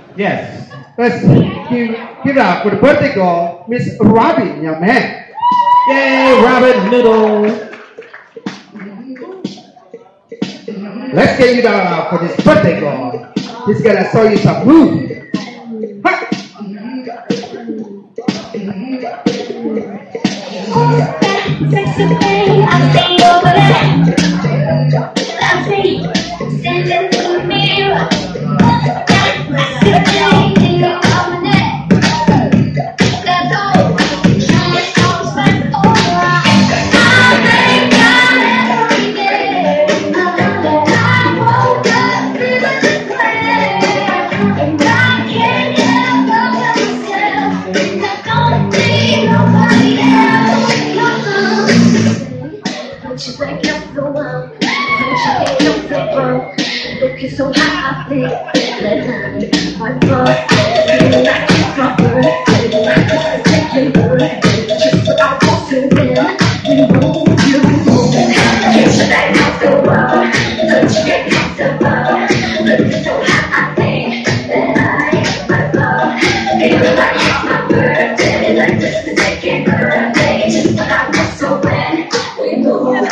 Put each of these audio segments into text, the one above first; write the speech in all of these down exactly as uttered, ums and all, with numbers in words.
Yes. Let's give, give it up for the birthday girl, Miss Robin, young man. Yay, Robin Little. Let's give it up for this birthday girl. She's gonna show you some moves. Ha! Sexy thing, I see over there. I see, standing in the mirror. I see the thing in your arm neck. That's all. It's all spent over. I thank God every day. I woke up feeling this way. And I can't help but myself. I don't need nobody else. Don't you wake up the world? Don't you get up the world? Looking so high, I think that I'm my boss. Feeling like a proper, feeling like a second word. Just what I want to win. We move, you move. Don't you wake up the world? Don't you get comfortable? Looking so high, I think that I'm my boss. Feeling like it's my birthday, like this is second birthday. Just what I want to win. We move.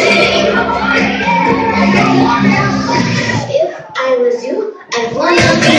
If I was you, I'd wanna be